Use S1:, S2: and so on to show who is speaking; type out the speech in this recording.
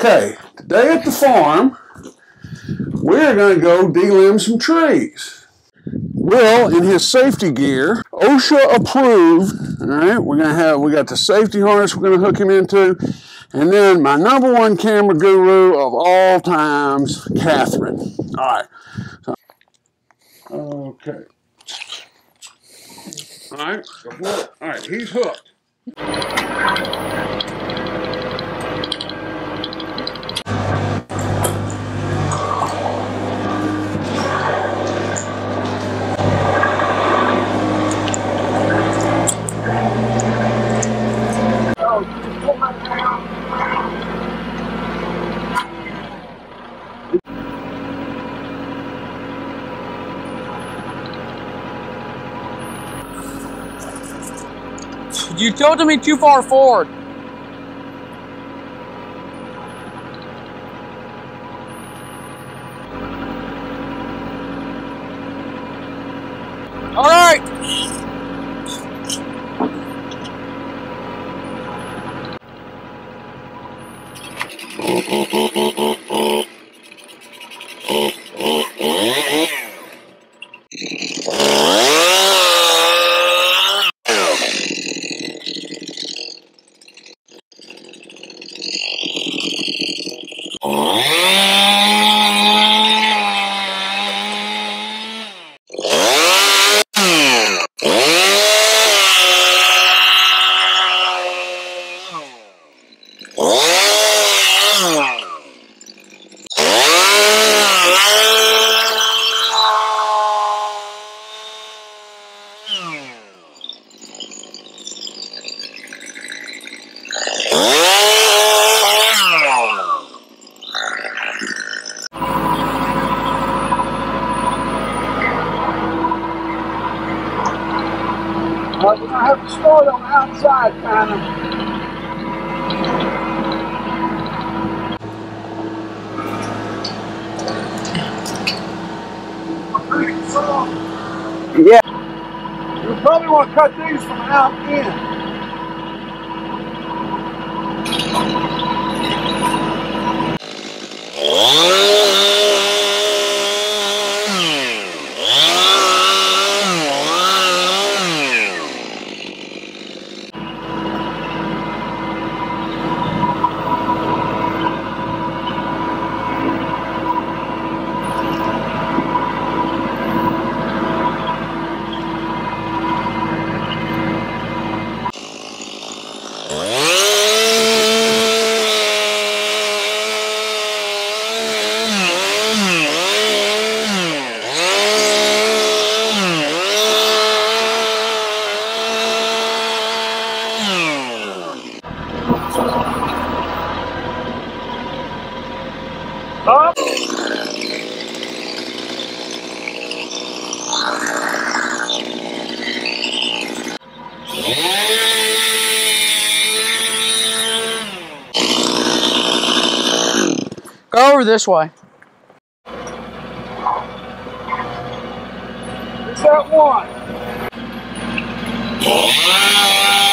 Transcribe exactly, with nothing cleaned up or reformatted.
S1: Okay, today at the farm, we're going to go delimb some trees. Will, in his safety gear, OSHA approved, all right, we're going to have, we got the safety harness we're going to hook him into, and then my number one camera guru of all times, Catherine. All right. So, okay. All right, all right, he's hooked.
S2: You tilted me too far forward. All right.
S1: Well, you're going to have to start on the outside, kind of. Yeah. You probably want to cut these from out in. Up.
S2: Go over this way.
S1: Is that one?